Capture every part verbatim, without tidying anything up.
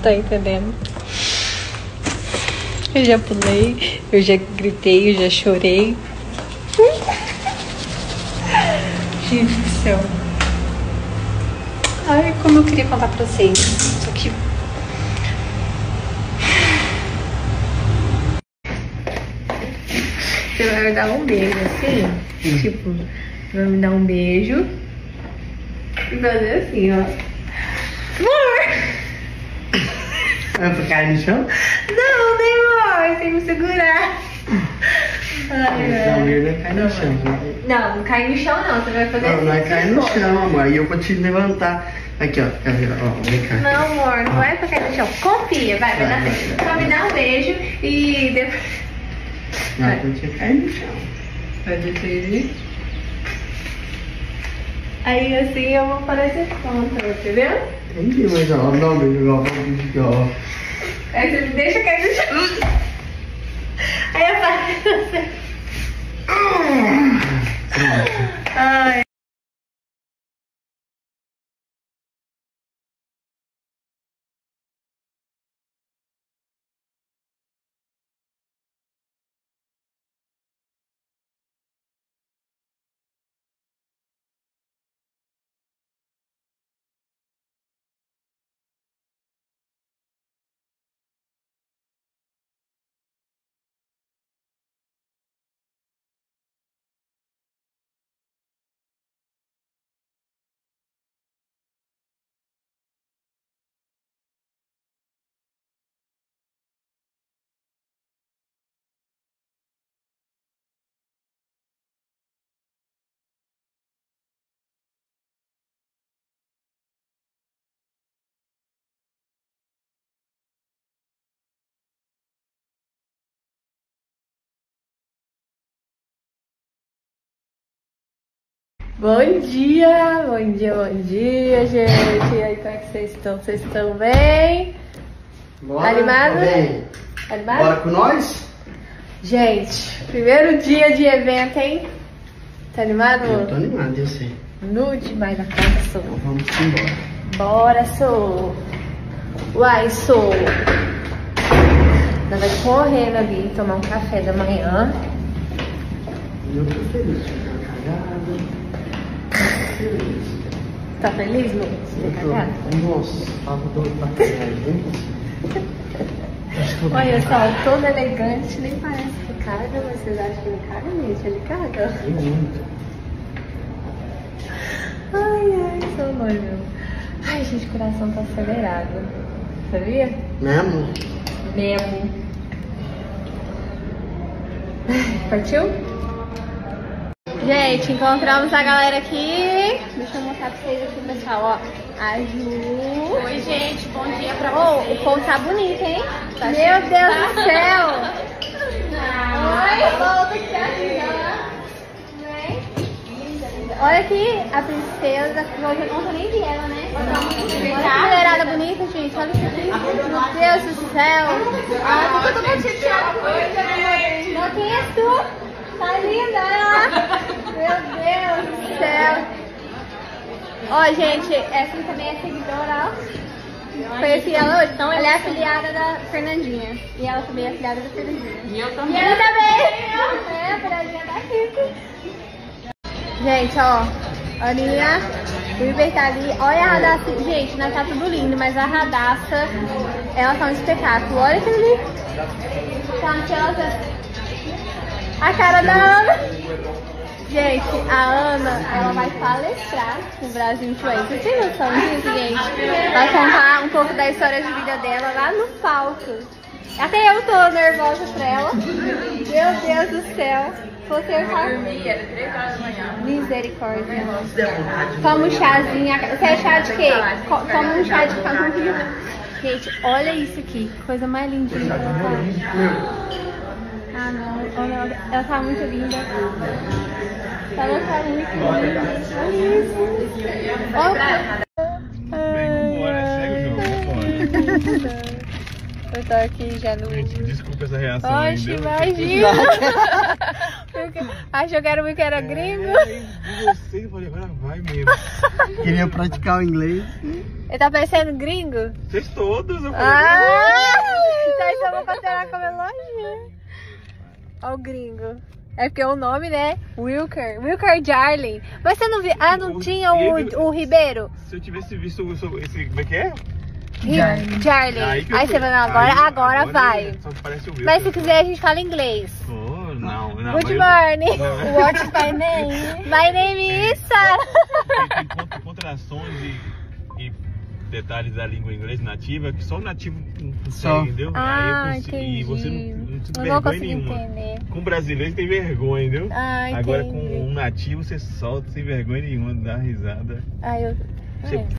tá entendendo? Eu já pulei, eu já gritei, eu já chorei. Gente do céu. Ai, como eu queria contar pra vocês. Só que... Você vai me dar um beijo, assim? Hum. Tipo, vai me dar um beijo. E fazer assim, ó. Amor! Vai ficar no chão? Não, nem amor, tem que me segurar. Ai, não, ele vai cair no chão. Não, não cai no chão não, você vai fazer não, assim. Não, vai cair no chão, amor. Aí eu vou te levantar. Aqui, ó. ó vem cá. Não, amor, não vai pra cair no chão. Confia, vai, vai, vai, vai, vai. Só me dá um beijo e depois... Não, eu vou te cair no chão. Vai descer. Aí assim eu vou parecer contra, entendeu? Entendi, mas ó, dá um beijo, ó, vamos aqui, ó. Aí você me deixa cair no chão. Aí eu faço. Ai. Bom dia, bom dia, bom dia, gente. E aí, como é que vocês estão? Vocês estão bem? Bora, Animado? Tá bem. Animado? Bora com nós? Gente, primeiro dia de evento, hein? Tá animado? Eu tô animado, eu sei. No demais da casa, sou. Então vamos embora. Bora, sou. Uai, sou. Nós vamos correndo ali, tomar um café da manhã. Eu tô feliz, tô cagado. Feliz. Tá feliz, Lu? Você tá cagado? Nossa, tava doido pra cagar, gente. Olha só, todo elegante, nem parece que caga, mas vocês acham que ele caga mesmo? Ele caga? Ai, ai, sou noivo. Ai, gente, o coração tá acelerado. Sabia? Mesmo? Mesmo. Partiu? Gente, encontramos a galera aqui. Deixa eu mostrar pra vocês aqui, pessoal, ó. A Ju. Oi, gente, bom dia pra Oh, vocês. o povo tá bonito, hein? Tá Meu chique, Deus tá? do céu! Oi, volta aqui, Olha aqui, a princesa. Hoje eu não nem vi ela, né? Olha Tá? que mulherada bonita, gente. Olha isso aqui. Meu Deus do céu. Ah, tá todo mundo chateado. Não, quem é tu? Tá linda, olha lá. Meu Deus do céu. Ó, gente, essa também é seguidora, ó. Conheci ela hoje. Então, ela é afiliada da Fernandinha. E ela também é afiliada da Fernandinha. E eu E também. ela também. É, a Fernandinha tá aqui. Gente, ó. Aninha, o Iber tá ali. Olha a Radassa. Gente, não tá tudo lindo, mas a Radassa, ela tá um espetáculo. Olha aquilo ali. Tá ansiosa. A cara da Ana. Gente, a Ana, ela vai palestrar no Brasil Influencer. Vocês têm noção disso, gente? Vai contar um pouco da história de vida dela lá no palco. Até eu tô nervosa pra ela. Meu Deus do céu. Você tá... Era três horas da manhã. Misericórdia. Toma um chazinho. Você é chá de quê? Co- Toma um chá de camomila. Gente, olha isso aqui. Coisa mais lindinha. Ah, não. Olha, olha. Ela tá muito linda. Ela tá muito linda. Olha isso. Opa. Eu tô aqui já no... Gente, desculpa essa reação. Oxe, imagina! Achou que era muito que era gringo? É, eu falei, agora vai mesmo. Queria praticar o inglês. Ele tá parecendo gringo? Vocês todos, eu falei. Ah! Então eu vou considerar como elogio. Olha o gringo. É porque o nome, né? Wilker. Wilker Jarlin. Mas você não viu? Ah, não O- tinha o, ele- o Ribeiro? Se eu tivesse visto o- esse. Como é que é? Jarlin. Jarlin. Aí Aí, que eu você fui- vai, não, agora, aí- agora, vai. Só parece o Wilker. Mas se quiser a gente fala inglês. Oh, não, não. Good mas- morning. Não. What's my name? My name is Sarah. Tem contra- contrações e, e detalhes da língua inglesa nativa que só o nativo consegue, Só. entendeu? Ah, Aí eu consigo, e você não, entendi. não tem Eu não vergonha consegui nenhuma. entender. Com brasileiro tem vergonha, entendeu? Ah, Agora entendi. com um nativo você solta sem vergonha nenhuma, dá risada. Ah, eu... Você- é.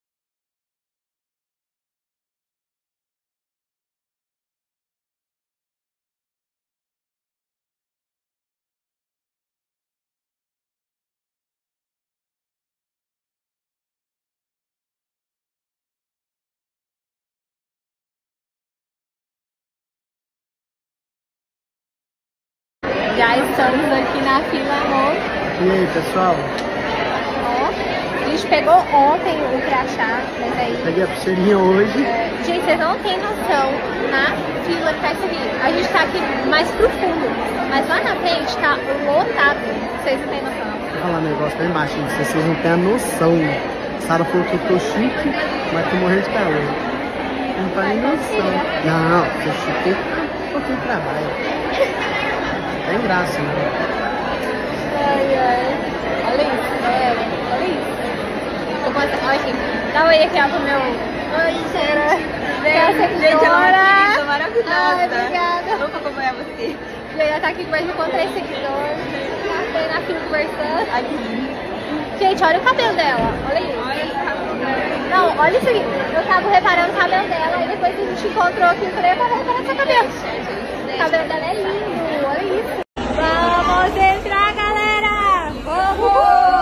Já estamos aqui na fila, amor. E aí, pessoal? Ó, a gente pegou ontem o crachá, mas aí... Peguei a pulseirinha hoje. é, gente, vocês não têm noção na fila que tá isso aqui. A gente tá aqui mais pro fundo, mas lá na frente tá lotado. Vocês não têm noção. Vou falar um negócio bem baixinho, vocês não têm a noção. Sara falou que eu tô chique, mas tô morrendo de calor. Não tá nem noção. Não, tô chique um pouquinho pra baixo. Tem graça, né? Ai, ai. Olha isso, galera. Olha isso. Tô começando... Olha aqui. Dá um oi aqui, ó, pro meu... Oi, cheira. Gente, eu não acredito, Ai, maravilhosa. obrigada. Vou acompanhar você. E aí, ela tá aqui com mais de três seguidores. Tá aí na fila conversando. Ai, que lindo. Gente, olha o cabelo dela. Olha isso. Olha esse cabelo dela. Não, olha isso aqui. Eu tava reparando o cabelo dela e depois a gente encontrou aqui e falei, eu tava reparando seu cabelo. O cabelo dela é lindo, olha isso. Vamos entrar, galera! Vamos!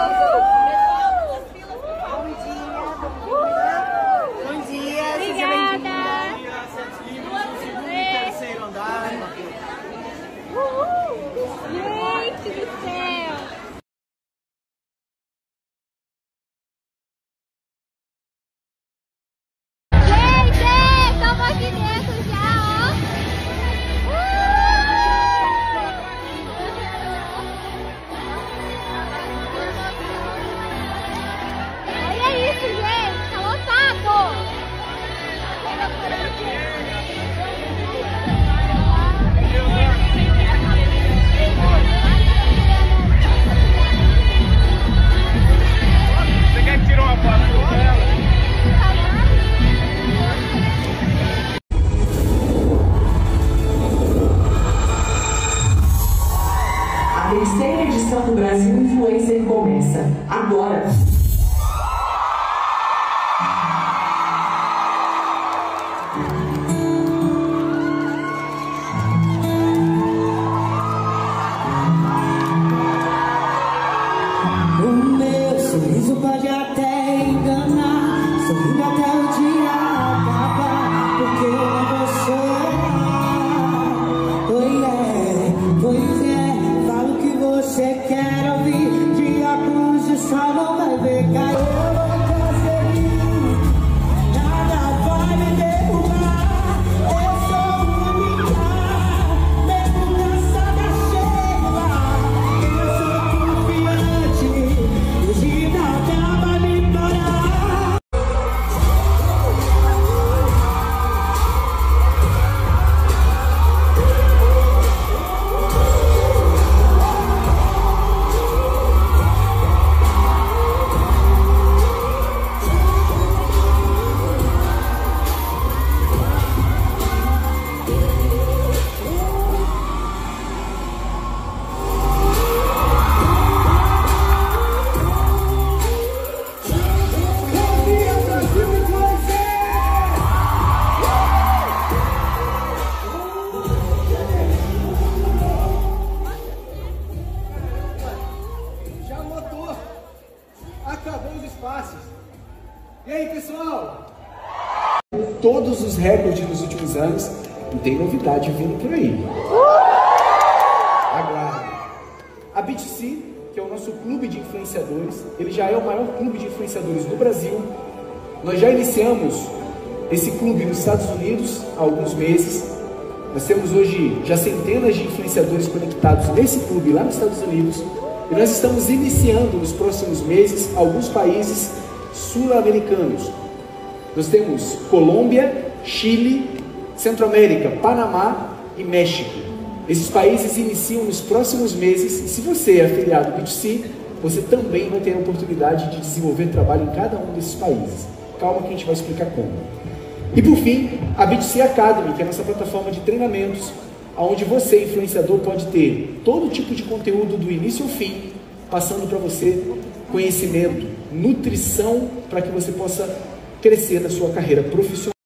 Bom dia, Obrigada! terceiro andar. Gente do céu! Gente, estamos aqui dentro já, ó! Olha isso, gente! Tá lotado! Você quer que tire uma foto com ela? A terceira edição do Brasil Influencer começa agora. O meu sorriso pode até enganar, sorrindo até o dia acabar, porque eu não vou chorar. Oh yeah, pois é, fala o que você quer ouvir, de óculos de sol não vai ver cair. Eu vou conseguir, nada vai me derrubar, eu sou única, mesmo cansada chega, eu sou confiante. Hoje nada vai me parar. Já lotou. Acabou os espaços. E aí, pessoal? Todos os recordes dos últimos anos, e tem novidade vindo por aí. Aguarde. A B T C, que é o nosso clube de influenciadores, ele já é o maior clube de influenciadores do Brasil. Nós já iniciamos esse clube nos Estados Unidos há alguns meses. Nós temos hoje já centenas de influenciadores conectados nesse clube lá nos Estados Unidos. E nós estamos iniciando nos próximos meses alguns países sul-americanos. Nós temos Colômbia, Chile, Centro-América, Panamá e México. Esses países iniciam nos próximos meses e se você é afiliado ao B dois C, você também vai ter a oportunidade de desenvolver trabalho em cada um desses países. Calma que a gente vai explicar como. E por fim, a B dois C Academy, que é a nossa plataforma de treinamentos, onde você, influenciador, pode ter todo tipo de conteúdo do início ao fim, passando para você conhecimento, nutrição, para que você possa crescer na sua carreira profissional.